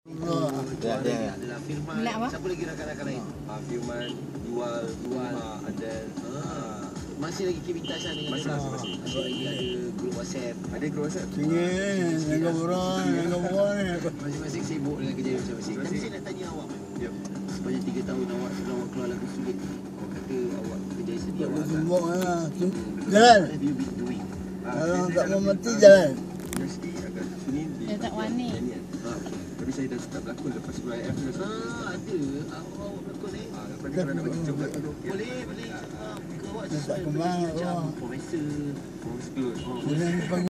Adalah Firman. Siapa lagi rakan-rakan lain? Firman, Yual, Adel. Masih lagi keep in touch dengan Masih. Masih lagi ada grup WhatsApp. Ada grup WhatsApp. Jangan borang. Masing-masing sibuk dengan kerja masing-masing. Tapi saya nak tanya awak, Yep. sepanjang 3 tahun awak keluar lagu sulit, awak kata awak kerja sedih awak Sumbuk lah. Jalan. What have you been doing? Kalau tak mau mati, jalan. Yang sedih agak sunyi di Dia tak wani. nyanyian. Tapi saya dah start berlakon lepas Sekolah IF tu. Ada awak berlakon ni. Lepas ni kalau nak bagi job berlakon tu. Boleh. Muka awak Dia tak sesuai kembang, macam awak. profesor. School. Jangan